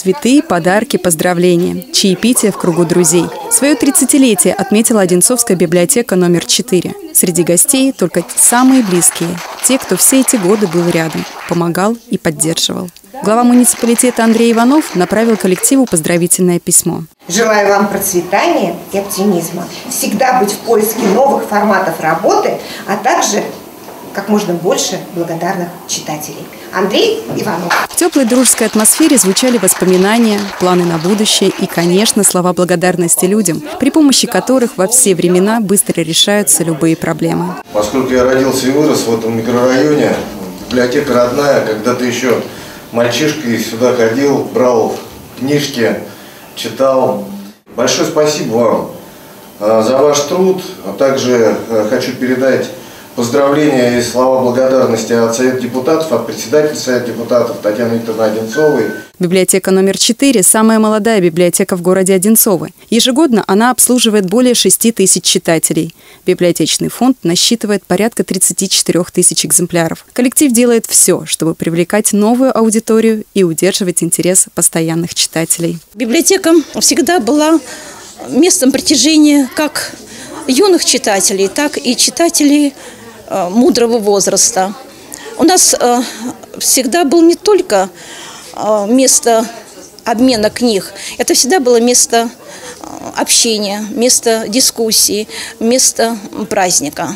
Цветы, подарки, поздравления, чаепитие в кругу друзей. Свое 30-летие отметила Одинцовская библиотека номер 4. Среди гостей только самые близкие, те, кто все эти годы был рядом, помогал и поддерживал. Глава муниципалитета Андрей Иванов направил коллективу поздравительное письмо. Желаю вам процветания и оптимизма, всегда быть в поиске новых форматов работы, а также как можно больше благодарных читателей. Андрей Иванов. В теплой дружеской атмосфере звучали воспоминания, планы на будущее и, конечно, слова благодарности людям, при помощи которых во все времена быстро решаются любые проблемы. Поскольку я родился и вырос в этом микрорайоне, библиотека родная, когда-то еще мальчишкой сюда ходил, брал книжки, читал. Большое спасибо вам за ваш труд, а также хочу передать поздравления и слова благодарности от Совета депутатов, от председателя Совета депутатов Татьяны Викторовны Одинцовой. Библиотека номер 4 – самая молодая библиотека в городе Одинцово. Ежегодно она обслуживает более 6 тысяч читателей. Библиотечный фонд насчитывает порядка 34 тысяч экземпляров. Коллектив делает все, чтобы привлекать новую аудиторию и удерживать интерес постоянных читателей. Библиотека всегда была местом притяжения как юных читателей, так и читателей мудрого возраста. У нас всегда было не только место обмена книг, это всегда было место общения, место дискуссии, место праздника.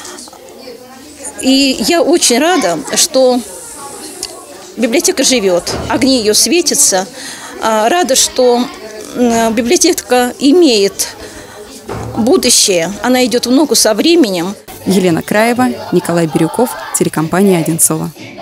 И я очень рада, что библиотека живет, огни ее светятся. Рада, что библиотека имеет будущее, она идет в ногу со временем. Елена Краева, Николай Бирюков, телекомпания «Одинцово».